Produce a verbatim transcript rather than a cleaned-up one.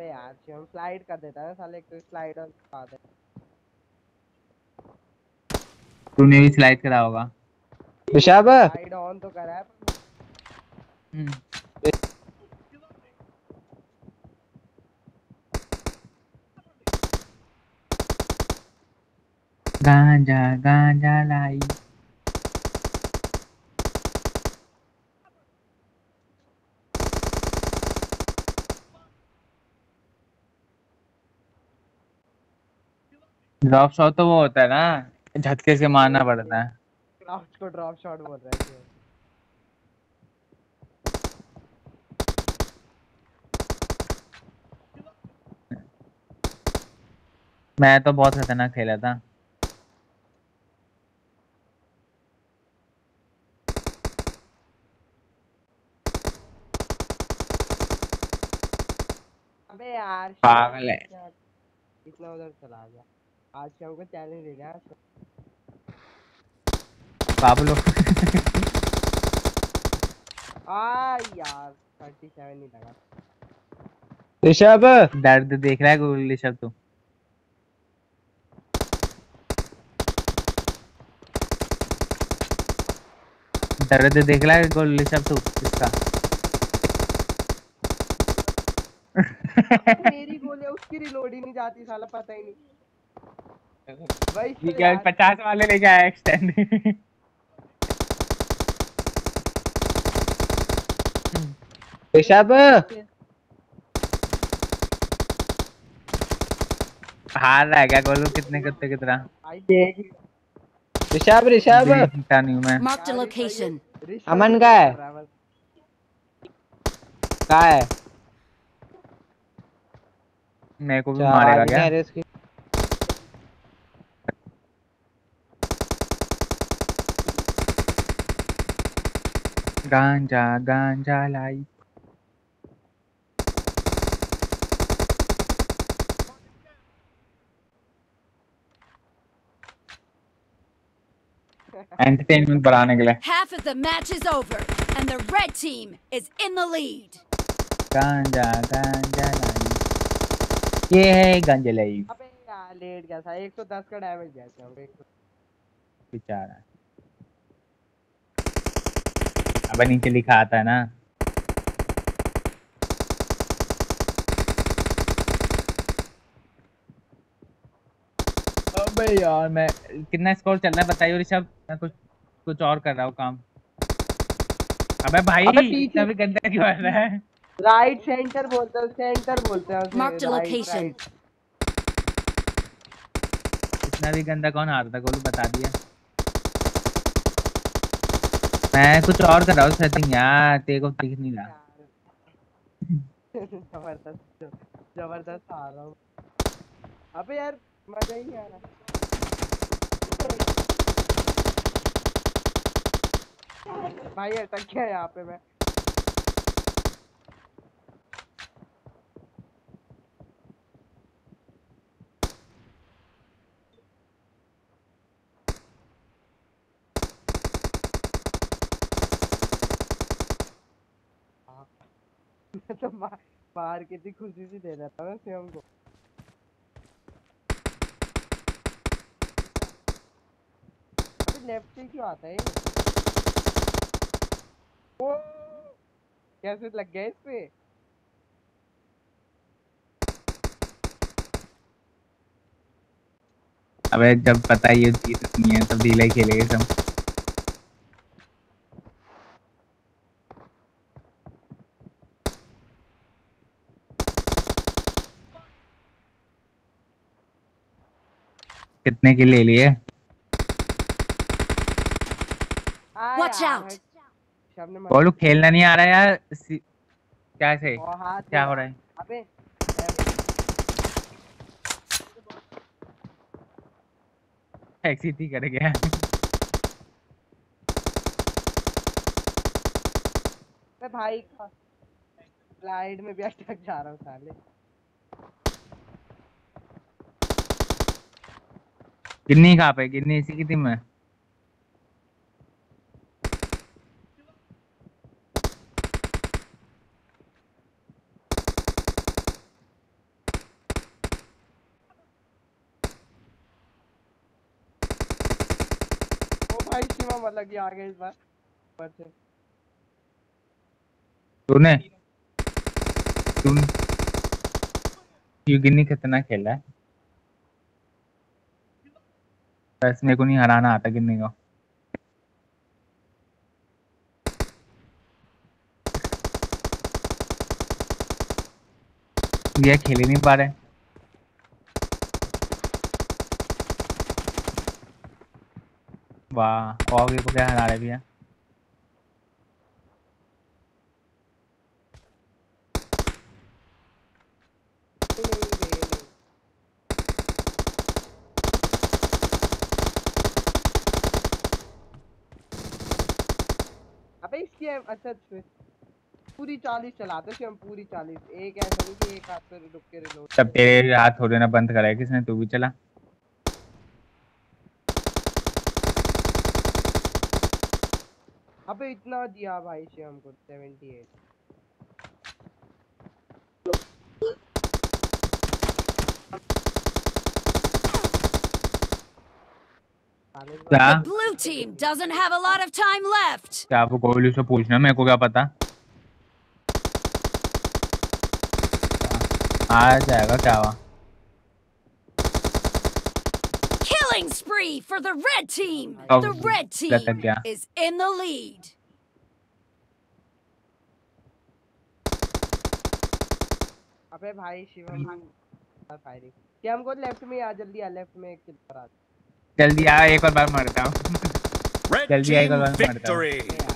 अबे यार शिवम स्लाइड कर देता है साले, एक तो स्लाइड और खा दे। तूने भी स्लाइड करा होगा। ऋषभ स्लाइड ऑन तो करा है। हम्म गांजा गांजा लाई। ड्रॉप शॉट तो वो होता है ना, झटके से मारना पड़ता है। क्राउच को ड्रॉप शॉट बोल रहा है शिवम। मैं तो बहुत खतरनाक खेला था। अबे यार पागल है इतना उधर चला गया। आज शिवम को चैलेंज दे दिया। पाब्लो। आ यार सैंतीस नहीं लगा। ऋषभ दर्द देख रहा है गोलू ऋषभ तू। दर्द देख रहा है गोलू ऋषभ तू इसका। मेरी गोली उसकी रिलोड ही नहीं जाती साला, पता ही नहीं। वही तो ठीक है, यार। पचास वाले लेके आया एक्सटेंड। ऋषभ हार रहा है क्या गोलू कितने कितने कितना? भाई देख ऋषभ ऋषभ देखता नहीं हूँ मैं। Marked a location. अमन का है का है मेरे को भी अच्छा आवाज मारेगा नहीं क्या? आ रही उसकी। गांजा गांजा लाई। एंटरटेनमेंट बढ़ाने के लिए। Half of the match is over, and the red team is in the lead. गांजा गांजा लाई, ये है गांजा लाई। अबे यार लेट गया था, एक सौ दस का डैमेज दिया था बेचारा। अब नीचे लिखा आता है ना। अबे यार मैं, कितना स्कोर चल रहा है बताइए ऋषभ, मैं कुछ कुछ और कर रहा हूँ काम। अबे भाई अबे इतना पीछे भी गंदा क्यों कर रहा है? राइट सेंटर बोलते हैं, सेंटर बोलते हैं उसे। Marked a right location. Right. इतना भी गंदा कौन हारता गोलू, बता दिया। मैं कुछ और कर रहा हूँ सेटिंग यार, तेरे को दिख नहीं रहा। जबरदस्त जबरदस्त आ रहा हूँ। अबे यार मजा ही नहीं आ रहा। भाई अटक गया यहाँ पे मैं। मैं तो मार मार के इतनी खुशी से दे देता मैं शिवम को। अबे लेफ्ट से क्यों आता है? ओ कैसे लग गया इस पे? अबे जब पता ही ये जीत नहीं है तब ढीला ही खेलेंगे सब। कितने की ले लिए? Watch out! बोलू खेलना नहीं आ रहा यार, क्या से हाथ क्या हो रहा है? अबे एक्सिट ही कर गया। मैं भाई का स्लाइड में भी अटक जा रहा हूँ साले। गिन्नी कहाँ पे? गिन्नी इसी की टीम में। भाई शिवम अलग ही आ गए इस बार ऊपर से। तूने तूने ये गिन्नी कितना खेला है? बस मेरे को नहीं हराना आता गिन्नी को। ये खेल ही नहीं पा रहे। वाह और को क्या हरा रहे भैया। अबे इसकी अच्छा पूरी चालीस चलाते थे हम, पूरी चालीस, एक ऐसा नहीं कि एक हाथ से रुक के रिलोड। तब तेरे हाथ थोड़े ना बंद कराए किसने, तू भी चला। अबे इतना दिया भाई शिवम को अठहत्तर। क्या The blue team doesn't have a lot of time left. क्या वो गोलू से पूछना, मेरे को क्या पता। आ जाएगा क्या हुआ। Killing spree for the red team. Oh, The red that's a team yeah. is in the lead. अबे भाई शिवम फायरिंग कि हमको लेफ्ट में आ, जल्दी आ, लेफ्ट में एक किल पर आ। जल्दी आ, एक और बार मरता हूँ। Red जल्दी आ, एक और team बार मरता हूँ। victory.